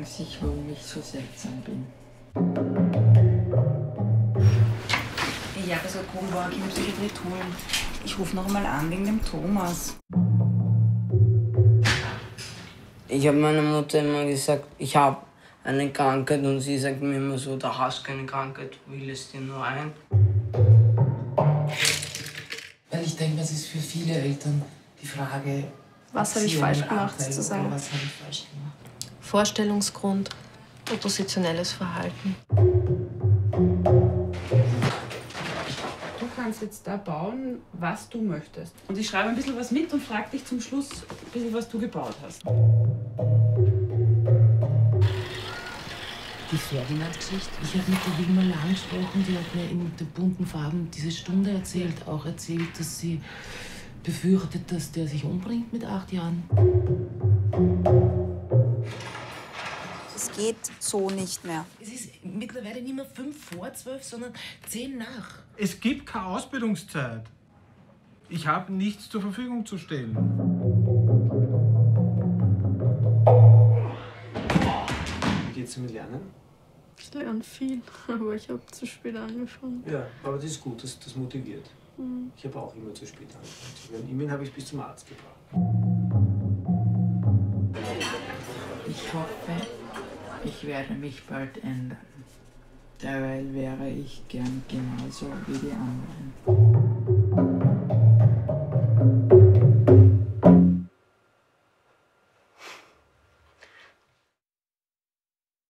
sich, warum ich so seltsam bin. Ich habe so Grundwagen in die Psychiatrie tun. Ich rufe noch mal an wegen dem Thomas. Ich habe meiner Mutter immer gesagt, ich habe eine Krankheit und sie sagt mir immer so, da hast du keine Krankheit, du willst dir nur ein. Weil ich denke, das ist für viele Eltern die Frage, was habe ich falsch gemacht, sozusagen. Was habe ich falsch gemacht? Vorstellungsgrund, oppositionelles Verhalten. Du kannst jetzt da bauen, was du möchtest. Und ich schreibe ein bisschen was mit und frage dich zum Schluss ein bisschen, was du gebaut hast. Die Ferdinand-Geschichte. Ich habe mit der Wilma lang gesprochen, die hat mir in den bunten Farben diese Stunde erzählt. Auch erzählt, dass sie befürchtet, dass der sich umbringt mit 8 Jahren. Es geht so nicht mehr. Es ist mittlerweile nicht mehr 5 vor 12, sondern 10 nach. Es gibt keine Ausbildungszeit. Ich habe nichts zur Verfügung zu stellen. Wie geht's dir mit Lernen? Ich lerne viel, aber ich habe zu spät angefangen. Ja, aber das ist gut, das motiviert. Ich habe auch immer zu spät angefangen. Immerhin habe ich es bis zum Arzt gebracht. Ich hoffe, ich werde mich bald ändern. Derweil wäre ich gern genauso wie die anderen.